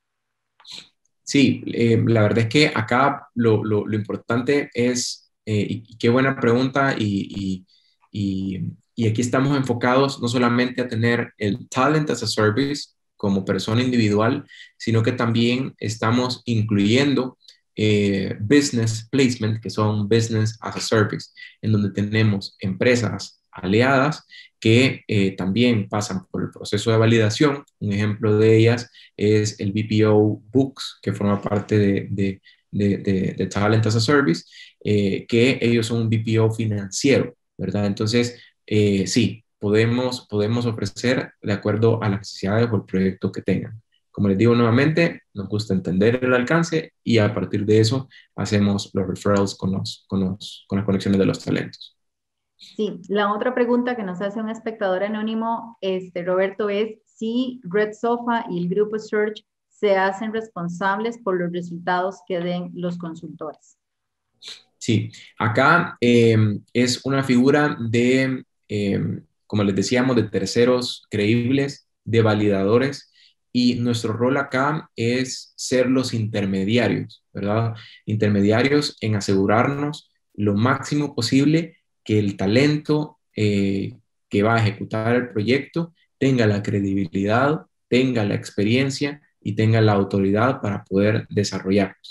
[SPEAKER 2] Sí, eh, la verdad es que acá lo, lo, lo importante es, eh, y, y qué buena pregunta, y, y, y, y aquí estamos enfocados no solamente a tener el Talent as a Service como persona individual, sino que también estamos incluyendo eh, Business Placement, que son Business as a Service, en donde tenemos empresas aliadas que eh, también pasan por el proceso de validación. Un ejemplo de ellas es el B P O Books, que forma parte de, de, de, de, de Talent as a Service, eh, que ellos son un B P O financiero, ¿verdad? Entonces, eh, sí, podemos, podemos ofrecer de acuerdo a las necesidades o el proyecto que tengan. Como les digo nuevamente, nos gusta entender el alcance y a partir de eso hacemos los referrals con, los, con, los, con las conexiones de los talentos.
[SPEAKER 1] Sí, la otra pregunta que nos hace un espectador anónimo, este, Roberto, es si Red Sofa y el grupo Search se hacen responsables por los resultados que den los consultores.
[SPEAKER 2] Sí, acá eh, es una figura de, eh, como les decíamos, de terceros creíbles, de validadores, y nuestro rol acá es ser los intermediarios, ¿verdad? Intermediarios en asegurarnos lo máximo posible que el talento eh, que va a ejecutar el proyecto tenga la credibilidad, tenga la experiencia y tenga la autoridad para poder desarrollarlos.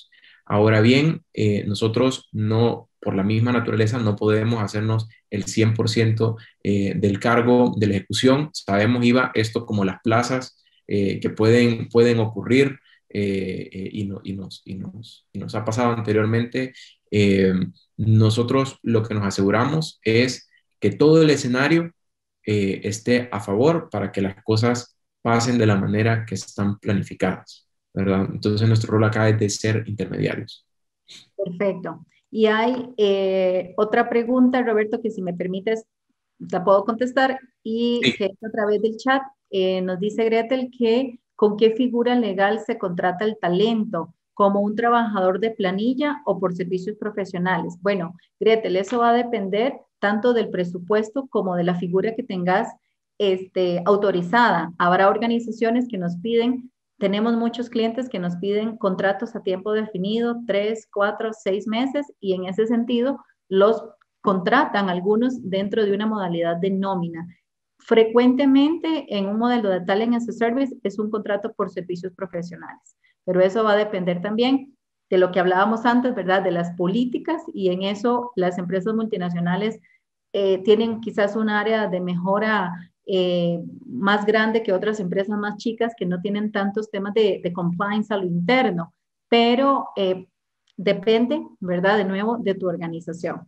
[SPEAKER 2] Ahora bien, eh, nosotros no, por la misma naturaleza, no podemos hacernos el cien por ciento eh, del cargo de la ejecución. Sabemos, Iva, esto como las plazas eh, que pueden, pueden ocurrir eh, eh, y, no, y, nos, y, nos, y nos ha pasado anteriormente. Eh, nosotros lo que nos aseguramos es que todo el escenario eh, esté a favor para que las cosas pasen de la manera que están planificadas, ¿verdad? Entonces nuestro rol acá es de ser intermediarios.
[SPEAKER 1] Perfecto. Y hay eh, otra pregunta, Roberto, que si me permites, la puedo contestar, y
[SPEAKER 2] Sí.
[SPEAKER 1] que es a través del chat. Eh, nos dice Gretel que con qué figura legal se contrata el talento, como un trabajador de planilla o por servicios profesionales. Bueno, Gretel, eso va a depender tanto del presupuesto como de la figura que tengas este, autorizada. Habrá organizaciones que nos piden. Tenemos muchos clientes que nos piden contratos a tiempo definido, tres, cuatro, seis meses, y en ese sentido los contratan algunos dentro de una modalidad de nómina. Frecuentemente en un modelo de Talent as a Service es un contrato por servicios profesionales, pero eso va a depender también de lo que hablábamos antes, ¿verdad? De las políticas, y en eso las empresas multinacionales eh, tienen quizás un área de mejora eh, más grande que otras empresas más chicas que no tienen tantos temas de, de compliance a lo interno, pero eh, depende, ¿verdad? De nuevo, de tu organización.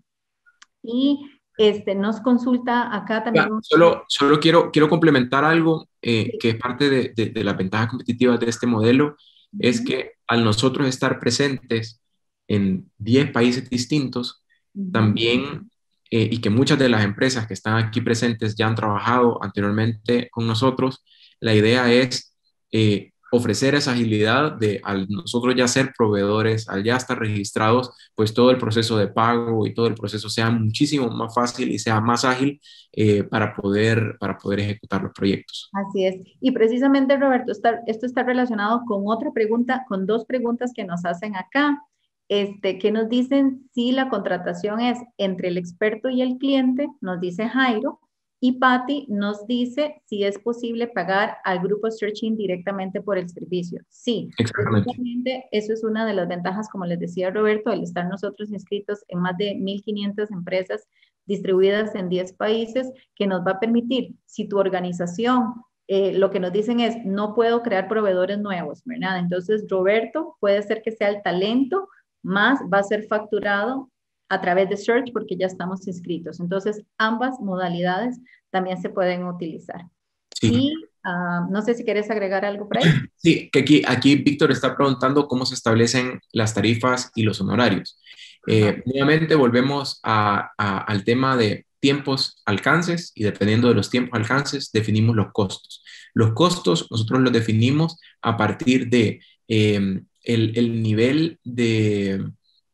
[SPEAKER 1] Y este, nos consulta acá
[SPEAKER 2] Ya,
[SPEAKER 1] también. Un...
[SPEAKER 2] solo, solo quiero, quiero complementar algo eh, que es parte de, de, de las ventajas competitivas de este modelo, es
[SPEAKER 1] Uh-huh.
[SPEAKER 2] que al nosotros estar presentes en diez países distintos,
[SPEAKER 1] Uh-huh.
[SPEAKER 2] también, eh, y que muchas de las empresas que están aquí presentes ya han trabajado anteriormente con nosotros, la idea es eh, ofrecer esa agilidad de al nosotros ya ser proveedores, al ya estar registrados, pues todo el proceso de pago y todo el proceso sea muchísimo más fácil y sea más ágil eh, para poder, para poder ejecutar los proyectos.
[SPEAKER 1] Así es. Y precisamente, Roberto, está, esto está relacionado con otra pregunta, con dos preguntas que nos hacen acá, este, que nos dicen si la contratación es entre el experto y el cliente, nos dice Jairo, y Patty nos dice si es posible pagar al grupo Searching directamente por el servicio. Sí,
[SPEAKER 2] Exactamente.
[SPEAKER 1] precisamente eso es una de las ventajas, como les decía Roberto, el estar nosotros inscritos en más de mil quinientas empresas distribuidas en diez países, que nos va a permitir, si tu organización, eh, lo que nos dicen es, no puedo crear proveedores nuevos, ¿verdad? Entonces, Roberto puede ser que sea el talento, más va a ser facturado a través de Search porque ya estamos inscritos. Entonces, ambas modalidades también se pueden utilizar.
[SPEAKER 2] Sí.
[SPEAKER 1] Y uh, no sé si quieres agregar algo por ahí.
[SPEAKER 2] Sí, que aquí, aquí Víctor está preguntando cómo se establecen las tarifas y los honorarios. Eh, nuevamente volvemos a, a, al tema de tiempos, alcances, y dependiendo de los tiempos, alcances, definimos los costos. Los costos nosotros los definimos a partir de eh, el, el nivel de,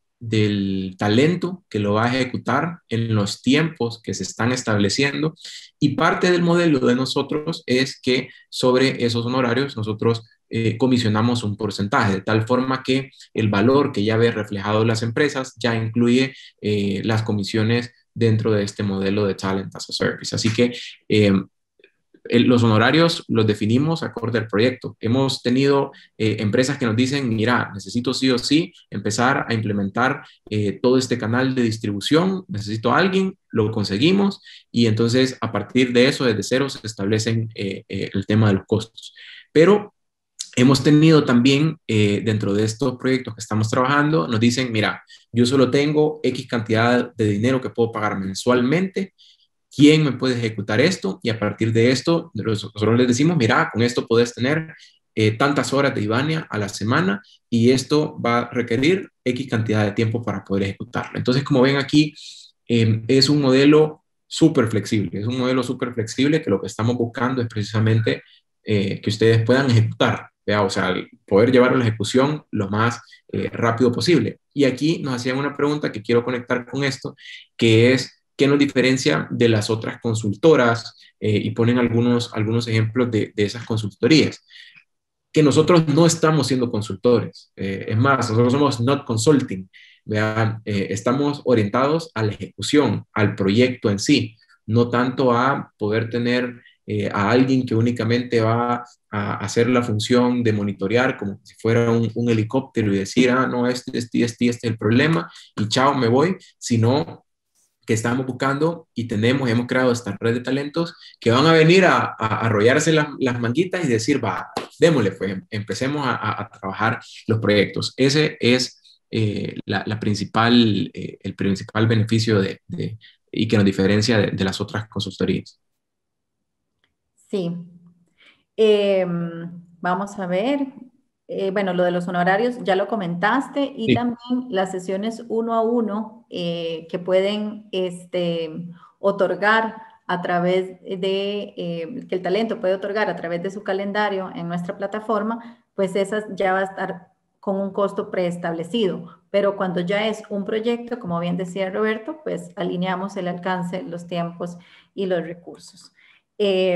[SPEAKER 2] del talento que lo va a ejecutar en los tiempos que se están estableciendo, y parte del modelo de nosotros es que sobre esos honorarios nosotros eh, comisionamos un porcentaje, de tal forma que el valor que ya ve reflejado en las empresas ya incluye eh, las comisiones dentro de este modelo de Talent as a Service. Así que eh, el, los honorarios los definimos acorde al proyecto. Hemos tenido eh, empresas que nos dicen, mira, necesito sí o sí empezar a implementar eh, todo este canal de distribución, necesito a alguien, lo conseguimos, y entonces a partir de eso, desde cero, se establecen eh, eh, el tema de los costos. Pero hemos tenido también, eh, dentro de estos proyectos que estamos trabajando, nos dicen, mira, yo solo tengo X cantidad de dinero que puedo pagar mensualmente, ¿quién me puede ejecutar esto? Y a partir de esto, nosotros les decimos, mira, con esto puedes tener eh, tantas horas de Ivania a la semana, y esto va a requerir X cantidad de tiempo para poder ejecutarlo. Entonces, como ven aquí, eh, es un modelo súper flexible, es un modelo súper flexible que lo que estamos buscando es precisamente eh, que ustedes puedan ejecutar, ¿vea? O sea, poder llevar a la ejecución lo más eh, rápido posible. Y aquí nos hacían una pregunta que quiero conectar con esto, que es, ¿qué nos diferencia de las otras consultoras? Eh, y ponen algunos, algunos ejemplos de, de esas consultorías. Que nosotros no estamos siendo consultores. Eh, es más, nosotros somos not consulting. ¿Vean? Eh, estamos orientados a la ejecución, al proyecto en sí, no tanto a poder tener eh, a alguien que únicamente va a hacer la función de monitorear como si fuera un, un helicóptero y decir, ah, no, este, este, este, este es el problema y chao, me voy, sino que estamos buscando y tenemos, hemos creado esta red de talentos que van a venir a, a arrollarse las, las manguitas y decir, va, démosle, pues empecemos a, a, a trabajar los proyectos. Ese es eh, la, la principal, eh, el principal beneficio de, de, y que nos diferencia de, de las otras consultorías.
[SPEAKER 1] Sí. Eh, vamos a ver. Eh, bueno, lo de los honorarios ya lo comentaste y
[SPEAKER 2] Sí.
[SPEAKER 1] también las sesiones uno a uno eh, que pueden este, otorgar a través de, eh, que el talento puede otorgar a través de su calendario en nuestra plataforma, pues esas ya va a estar con un costo preestablecido. Pero cuando ya es un proyecto, como bien decía Roberto, pues alineamos el alcance, los tiempos y los recursos. Eh,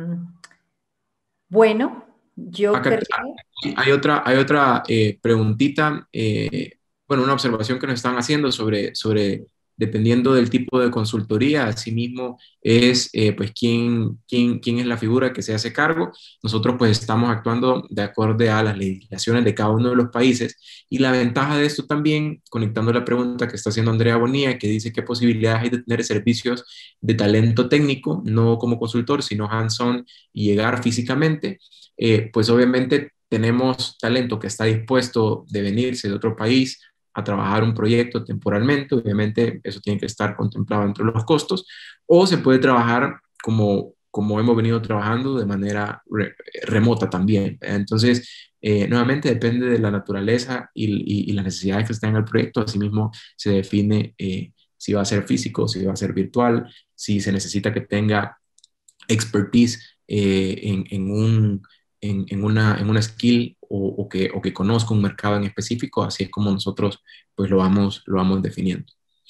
[SPEAKER 1] bueno, yo
[SPEAKER 2] Acá,
[SPEAKER 1] creo...
[SPEAKER 2] hay otra, hay otra eh, preguntita, eh, bueno, una observación que nos están haciendo sobre, sobre dependiendo del tipo de consultoría, asimismo es eh, pues quién, quién, quién es la figura que se hace cargo. Nosotros pues estamos actuando de acuerdo a las legislaciones de cada uno de los países y la ventaja de esto también, conectando la pregunta que está haciendo Andrea Bonilla, que dice qué posibilidades hay de tener servicios de talento técnico, no como consultor, sino hands-on y llegar físicamente. Eh, pues obviamente tenemos talento que está dispuesto de venirse de otro país a trabajar un proyecto temporalmente, obviamente eso tiene que estar contemplado entre los costos, o se puede trabajar como, como hemos venido trabajando de manera re, remota también. Entonces, eh, nuevamente depende de la naturaleza y, y, y las necesidades que estén en el proyecto, asimismo se define eh, si va a ser físico, si va a ser virtual, si se necesita que tenga expertise eh, en, en un en, en, una, en una skill o, o, que, o que conozca un mercado en específico, así es como nosotros pues lo vamos, lo vamos definiendo.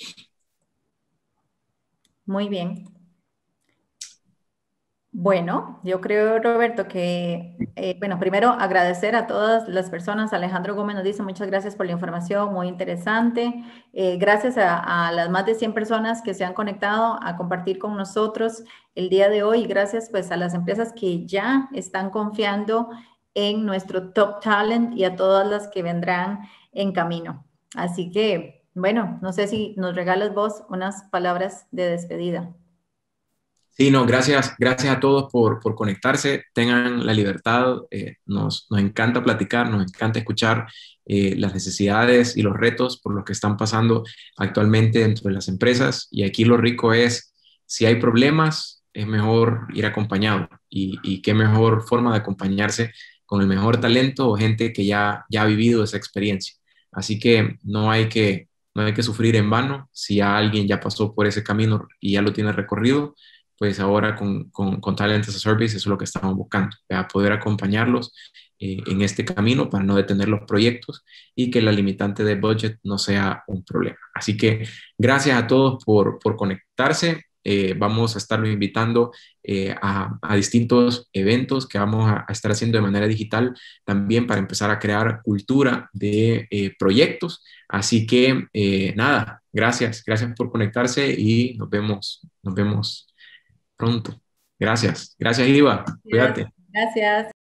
[SPEAKER 1] Muy bien. Bueno, yo creo, Roberto, que, eh, bueno, primero agradecer a todas las personas. Alejandro Gómez nos dice muchas gracias por la información, muy interesante. Eh, gracias a, a las más de cien personas que se han conectado a compartir con nosotros el día de hoy. Gracias pues a las empresas que ya están confiando en nuestro top talent y a todas las que vendrán en camino. Así que, bueno, no sé si nos regalas vos unas palabras de despedida.
[SPEAKER 2] Sí, no, gracias, gracias a todos por, por conectarse, tengan la libertad, eh, nos, nos encanta platicar, nos encanta escuchar eh, las necesidades y los retos por los que están pasando actualmente dentro de las empresas y aquí lo rico es, si hay problemas, es mejor ir acompañado y, y qué mejor forma de acompañarse con el mejor talento o gente que ya, ya ha vivido esa experiencia. Así que no hay que, no hay que sufrir en vano, si alguien ya pasó por ese camino y ya lo tiene recorrido pues ahora con, con, con Talent as a Service eso es lo que estamos buscando, a poder acompañarlos eh, en este camino para no detener los proyectos y que la limitante de budget no sea un problema. Así que gracias a todos por, por conectarse. Eh, vamos a estarlos invitando eh, a, a, distintos eventos que vamos a, a, estar haciendo de manera digital también para empezar a crear cultura de eh, proyectos. Así que eh, nada, gracias, gracias por conectarse y nos vemos, nos vemos pronto. Gracias. Gracias, Iva.
[SPEAKER 1] Gracias.
[SPEAKER 2] Cuídate.
[SPEAKER 1] Gracias.